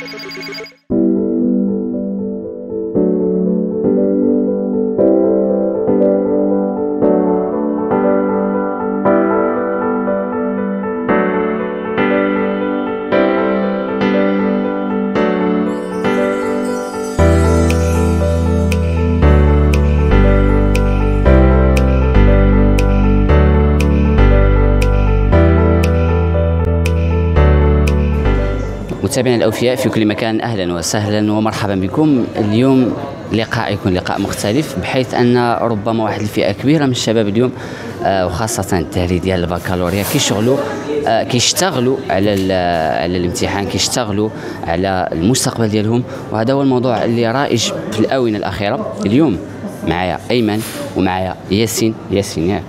متابعينا الأوفياء في كل مكان، أهلا وسهلا ومرحبا بكم. اليوم لقاء يكون لقاء مختلف، بحيث أن ربما واحد الفئة كبيرة من الشباب اليوم وخاصة التهري ديال البكالوريا كيشتغلوا على الامتحان، كيشتغلوا على المستقبل ديالهم، وهذا هو الموضوع اللي رائج في الآونة الأخيرة. اليوم معايا أيمن ومعايا ياسين ياك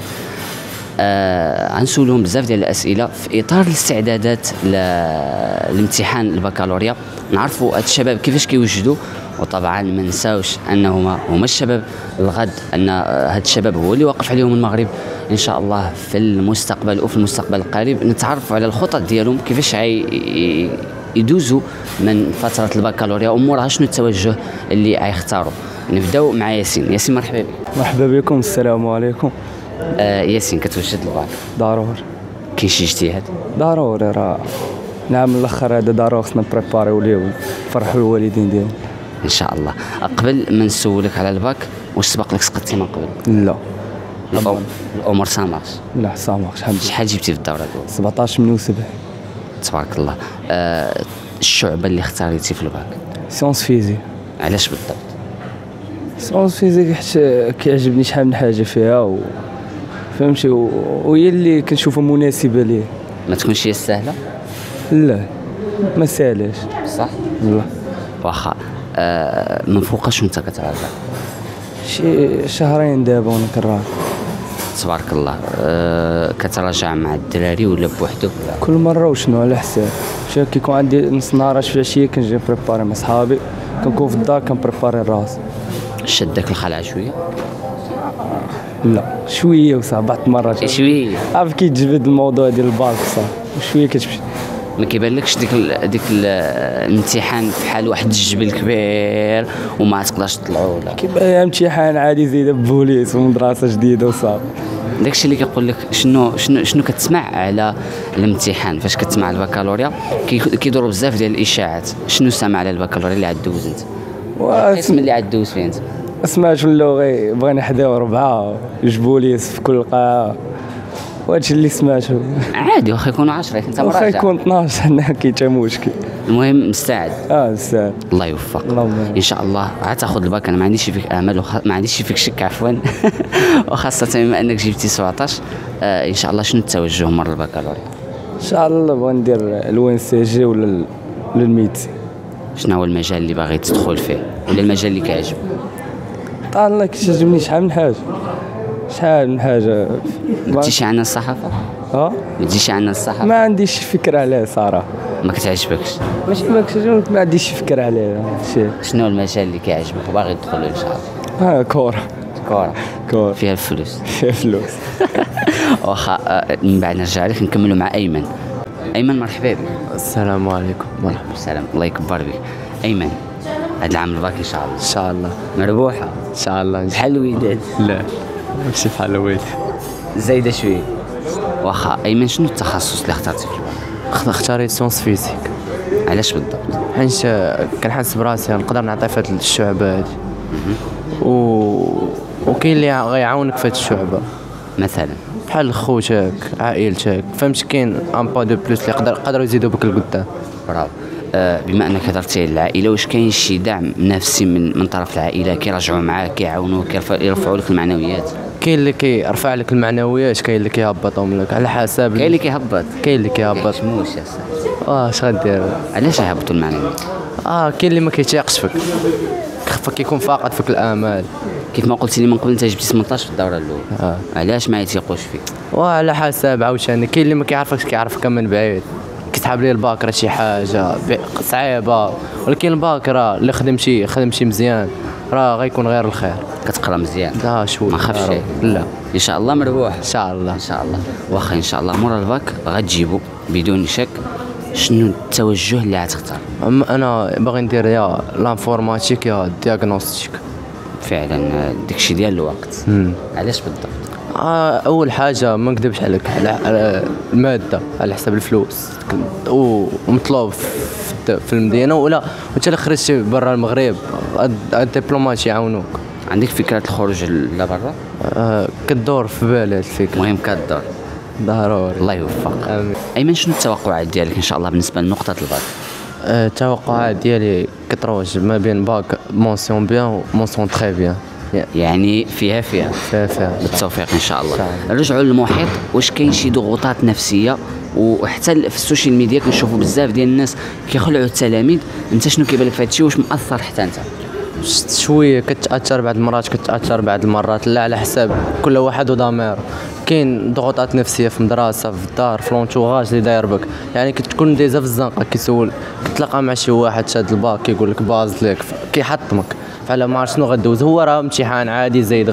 غنسولهم بزاف ديال الاسئله في اطار الاستعدادات للامتحان البكالوريا، نعرفوا هاد الشباب كيفاش كيوجدوا، وطبعا ما نساوش انهم هما الشباب الغد، ان هاد الشباب هو اللي واقف عليهم المغرب ان شاء الله في المستقبل وفي المستقبل القريب. نتعرفوا على الخطط ديالهم كيفاش يدوزوا من فتره البكالوريا، ومورها شنو التوجه اللي غيختاروا. نبداو مع ياسين. مرحبا بك. مرحبا بكم، السلام عليكم. ياسين، كتوجد الباك؟ ضروري. كاين شي اجتهاد؟ ضروري، راه العام الاخر هذا ضروري خصنا نبريباريو ليه ونفرحوا الوالدين ديالنا ان شاء الله. قبل ما نسولك على الباك، واش سبق لك سقطتي من قبل؟ لا. الامور سامارش؟ لا سامارش. شحال جبتي في الدوره الاولى؟ 17 من 70. تبارك الله. الشعبه اللي اختاريتي في الباك؟ سيونس فيزيك. علاش بالضبط؟ سيونس فيزيك حيت كيعجبني شحال من حاجه فيها فهمتي، وهي اللي كنشوفها مناسبه ليه. ما تكونش هي السهله؟ لا ما ساهلاش. صح؟ لا. واخا من فوقاش وانت كتراجع؟ شي شهرين دابا وانا كنراجع. تبارك الله. كتراجع مع الدراري ولا بوحدك؟ كل مره وشنو على حساب. كيكون عندي نص نهار في العشيه كنجي بريباري مع صحابي، كنكون في الدار كنبريباري الراس. شدك الخلعه شويه؟ لا شويه وصافي، بعض المرات شويه عارف كيتجبد الموضوع ديال الباك صافي وشويه كتمشي. ما كيبانلكش ديك الامتحان بحال واحد الجبل كبير وما تقدرش تطلعوا؟ ولا كيبان امتحان عادي زيد بوليس ومدرسه جديده وصافي. داكشي اللي كيقول لك شنو كتسمع على الامتحان فاش كتسمع البكالوريا؟ كيدوروا بزاف ديال الاشاعات. شنو سامع على البكالوريا اللي عدوز انت؟ القسم اللي عدوز فيه انت؟ سمعت اللغي بغينا نحداو 4 بوليس في كل قاعه، وهادشي اللي سمعته. عادي، واخا يكونوا 10 انت مراجع، واخا يكون 12 حنا كاين حتى مشكل. المهم مستعد. مستعد. الله يوفق ان شاء الله. غتاخذ الباك، انا ما عنديش فيك امل ما عنديش فيك شك عفوا وخاصه بما انك جبتي 17. ان شاء الله شنو التوجه مره البكالوريا؟ ان شاء الله بغا ندير الوين سي جي ولا الميدسي. شنو هو المجال اللي باغي تدخل فيه ولا المجال اللي كيعجبك؟ الله كيعجبني شحال من حاجه. ما تجيش عندنا الصحافه؟ ما تجيش عندنا الصحافه؟ ما عنديش فكره عليه صراحه. ما كتعجبكش؟ ماشي ما كتعجبني، ما عنديش فكره عليه. شنو المجال اللي كيعجبك وباغي تدخل ان شاء الله؟ كره فيها الفلوس. واخا من بعد نرجع لك نكملوا مع ايمن. مرحبا بك. السلام عليكم. مرحبا. السلام، الله يكبر بك. ايمن، هذا العام الباك ان شاء الله؟ ان شاء الله. مربوحه ان شاء الله. بحال الوداد؟ لا ماشي بحال الوداد، زايده شويه. واخا ايمن، شنو التخصص اللي اخترتي في الباك؟ اختاريت سيونس فيزيك. علاش بالضبط؟ حيت كنحس براسي نقدر نعطي في هذه الشعبه هذه، وكاين اللي غيعاونك في هذه الشعبه، مثلا بحال خوتك عائلتك، فهمت؟ كاين ان با دو بلوس اللي يقدروا يزيدوا بك لقدام. برافو. بما انك هضرتي على العائله، واش كاين شي دعم نفسي من طرف العائله؟ كيرجعوا معاك، كيعاونوك، كيرفعوا لك المعنويات؟ كاين اللي كيرفع لك المعنويات، كاين اللي كيهبطهم لك على حسب. كاين اللي كيهبط؟ كاين اللي كيهبط. موش يا صاحبي. اش غدير؟ علاش يهبطوا المعنويات؟ كاين اللي ما كيتيقش فيك، كيكون فاقد فيك الامال. كيف ما قلتي لي من قبل، انت جبتي 18 في الدوره الاولى. علاش ما يتيقوش فيك؟ وعلى حسب عاوتاني. كاين اللي ما كيعرفكش، كيعرفك من بعيد، كتحاب ليه الباك راه شي حاجه صعيبه، ولكن الباك راه اللي خدمتي مزيان راه غيكون غير الخير. كتقرا مزيان؟ شويه ما خافش شيء؟ لا ان شاء الله مربوح. ان شاء الله. ان شاء الله. واخا ان شاء الله مورا الباك غتجيبوا بدون شك شنو التوجه اللي غتختار؟ انا باغي ندير يا لانفورماتيك يا دياغنوستيك. فعلا داكشي ديال الوقت. علاش بالضبط؟ اول حاجه ما نكذبش عليك على الماده على حساب الفلوس ومطلوب في المدينه ولا وانت اللي خرجتي برا المغرب الدبلومات يعاونوك. عندك فكره الخروج لبرا؟ كدور في بالي الفكره. المهم كدور ضروري. الله يوفقك. امين. ايمن شنو التوقعات ديالك ان شاء الله بالنسبه لنقطه الباك؟ التوقعات ديالي كتروج ما بين باك مونسيون بيان ومونسيون تري بيان. يعني فيها بالتوفيق ان شاء الله. نرجعوا للمحيط، واش كاين شي ضغوطات نفسيه؟ وحتى في السوشيال ميديا كنشوفوا بزاف ديال الناس كيخلعوا التلاميذ، انت شنو كيبان لك في هذا الشيء؟ واش مأثر حتى انت؟ شويه كتاثر بعض المرات، كتاثر بعض المرات لا، على حساب كل واحد وضميره. كاين ضغوطات نفسيه في المدرسه، في الدار، في لونتوراج اللي داير بك، يعني كتكون ديزا في الزنقه كيسول، كتلاقى مع شي واحد شاد الباك كيقول لك باز لك كيحطمك، فعلا ما عرفت شنو غدوز. هو راه امتحان عادي زايد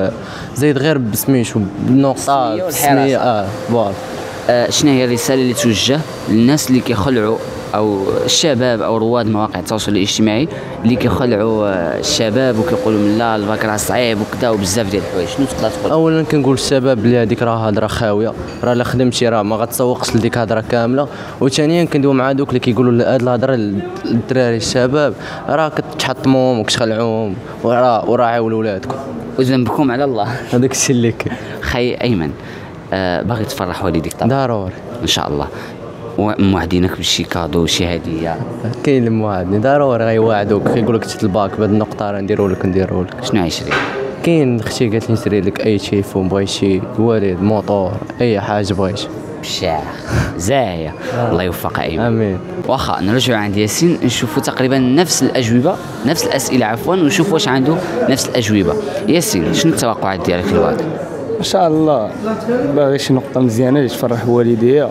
غير بسميتو بالنقطه بالسميه. فوالا. شنو هي الرساله اللي توجه للناس اللي كيخلعوا او الشباب او رواد مواقع التواصل الاجتماعي اللي كيخلعوا الشباب وكيقولوا من لا الباك راه صعيب وكذا وبزاف ديال الحوايج؟ شنو تقدر تقول؟ اولا كنقول الشباب بلي هذيك راه هضره خاويه، راه الا خدمتي راه ما غتسوقش لديك هضره كامله. وثانيا كندوي مع دوك اللي كيقولوا هاد الهضره للدراري الشباب راه كتحطموهم وكتخلعوهم وراعيوا ولادكم وذنبكم على الله. هذاك الشيء اللي كاين. خي ايمن، باغي تفرح والديك طبعا؟ ضروري ان شاء الله. وموعدينك بشي كادو شي هديه؟ كاين اللي موعدني ضروري غيوعدوك، كيقول لك شد الباك بهاد النقطه راه نديرو لك. شنو عايشري؟ كاين اختي قالت لي نشري لك اي تليفون بغيتي، الوالد، موطور، اي حاجه بغيتي. بشاح زاهيه. الله يوفق ايمن. امين. واخا نرجعوا عند ياسين نشوفوا تقريبا نفس الاجوبه، نفس الاسئله عفوا، ونشوف واش عنده نفس الاجوبه. ياسين شنو التوقعات ديالك للباك؟ ان شاء الله باغي شي نقطه مزيانه اللي تفرح والديا،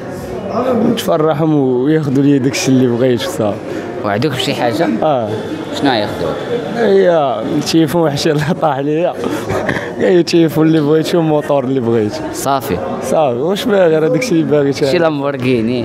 تفرحهم وياخذوا لي داكشي اللي بغيت صافي. وعدوك بشي حاجه؟ شنو ياخذوا؟ هي التليفون وحشي اللي طاح ليا، هي التليفون اللي بغيتو والموطور اللي بغيت صافي. واش باغي؟ راه داكشي اللي باغي. شي لامبورغيني؟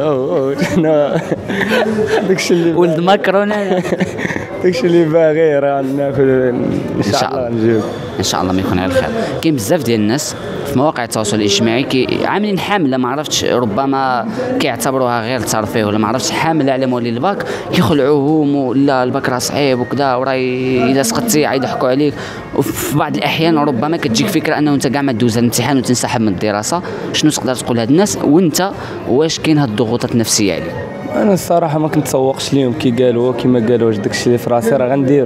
لا داكشي اللي ولد ماكرون انا. داكشي اللي باغي راه ناكل ان شاء الله نجيب ان شاء الله ما يكون على الخير. كاين بزاف ديال الناس في مواقع التواصل الاجتماعي عاملين حمله، ما عرفتش ربما كيعتبروها غير ترفيه ولا ما عرفتش، حامله على مولي الباك كيخلعوهم ولا الباك راه صعيب وكذا، وراه اذا سقطتي عاد يضحكوا عليك. وفي بعض الاحيان ربما كتجيك فكره انه انت كاع ما دوز الامتحان وتنسحب من الدراسه. شنو تقدر تقول لهاد الناس؟ وانت واش كاين هاد الضغوطات النفسيه عليك؟ انا الصراحه ما كنتسوقش ليهم كيما قالوا داكشي اللي في راسي راه غنديرو.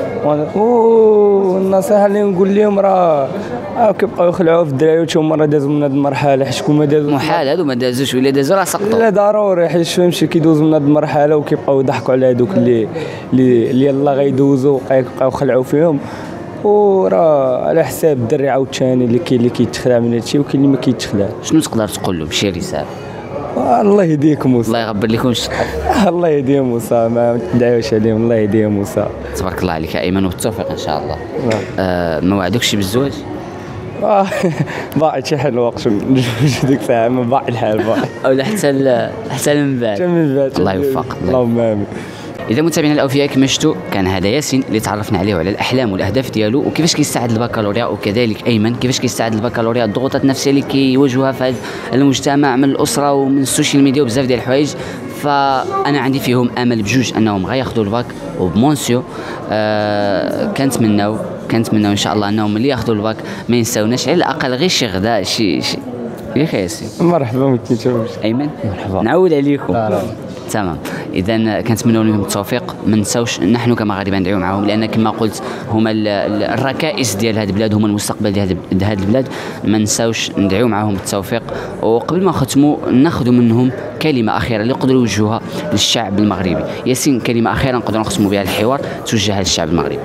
والنصيحه اللي نقول لهم راه كيبقاو يخلعوا في الدراري وتهم راه دازوا من هذه المرحله، حيت كون ما دازوا محال هادو ما دازوش، ولا دازوا راه سقطوا. لا ضروري، حيت فهمتي كيدوزوا من هذه المرحله وكيبقاو يضحكوا على هذوك اللي يلاه غيدوزوا ويبقاو يخلعوا فيهم. وراه على حساب الدري عاوتاني اللي كيتخلع من هادشي وكاين اللي ما كيتخلع. شنو تقدر تقول لهم شي رساله؟ الله يهديكم موسى. الله يغبر لكم الشر. الله يهديهم موسى، ما تدعيوش عليهم. الله يهديهم موسى. تبارك الله عليك يا ايمن وبالتوفيق ان شاء الله. ما وعدوكش بالزواج؟ باعد شي حل الوقت نجوج ديك الساعه، ما باعد الحال او حتى من بعد. الله يوفق. اللهم امين. اذا متابعينا الاوفياء كما شفتوا كان هذا ياسين اللي تعرفنا عليه على الاحلام والاهداف ديالو وكيفاش كيستعد البكالوريا، وكذلك ايمن كيفاش كيستعد البكالوريا، الضغوطات النفسيه اللي كيواجهوها في هذا المجتمع من الاسره ومن السوشيال ميديا وبزاف ديال الحوايج. فانا عندي فيهم امل بجوج انهم غياخذوا الباك وبمونسيو. كنتمناو ان شاء الله انهم اللي ياخذوا الباك ما ينساوناش، على الاقل غير شي غدا شي يا ياسين. مرحبا بك ايمن. مرحبا. نعود عليكم. تمام. اذا كنتمنوا لهم التوفيق. ما نساوش نحن كمغاربه ندعيو معهم، لان كما قلت هما الركائز ديال هذه البلاد، هما المستقبل ديال هذه البلاد. ما نساوش ندعيو معهم بالتوفيق. وقبل ما نختموا ناخذ منهم كلمه اخيره اللي يقدروا يوجهوها للشعب المغربي. ياسين كلمه اخيره نقدروا نختموا بها الحوار توجهها للشعب المغربي.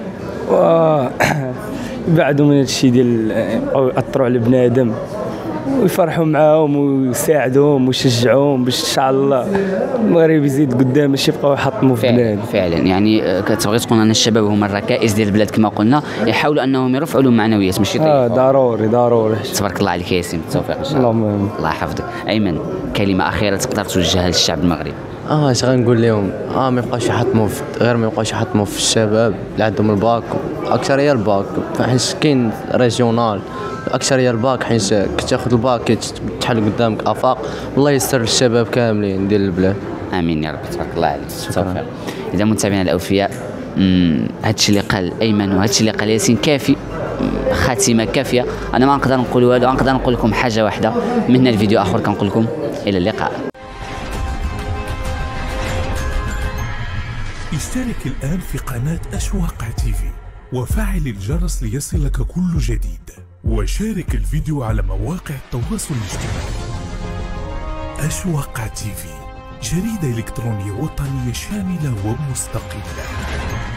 بعدوا من هذا الشيء ديال يأثروا على بنادم، ويفرحوا معاهم ويساعدوهم ويشجعوهم باش ان شاء الله المغرب يزيد قدام، ماشي يبقاو يحطموا في البلاد. فعلا يعني كتبغي تقول ان الشباب هما الركائز ديال البلاد كما قلنا، يحاولوا انهم يرفعوا لهم معنويات ماشي ضروري. تبارك الله عليك ياسين، بالتوفيق ان شاء الله. الله يحفظك. ايمن، كلمه اخيره تقدر توجهها للشعب المغربي؟ اش غنقول لهم؟ ما يبقاوش يحطموا غير ما يبقاوش يحطموا في الشباب اللي عندهم الباك، اكثريه الباك، حيت كاين ريجيونال اكثريه الباك، حيت كتاخذ الباك تحل قدامك افاق. والله يستر للشباب كاملين ديال البلاد. امين يا رب، تبارك الله عليك، بالتوفيق. اذا متابعينا الاوفياء، هادشي اللي قال ايمن وهادشي اللي قال ياسين كافي، خاتمه كافيه. انا ما نقدر نقول والو، نقدر نقول لكم حاجه واحده، من هنا الفيديو اخر كنقول لكم الى اللقاء. اشترك الآن في قناة أشواق تيفي وفعل الجرس ليصلك كل جديد، وشارك الفيديو على مواقع التواصل الاجتماعي. أشواق تيفي، جريدة إلكترونية وطنية شاملة ومستقلة.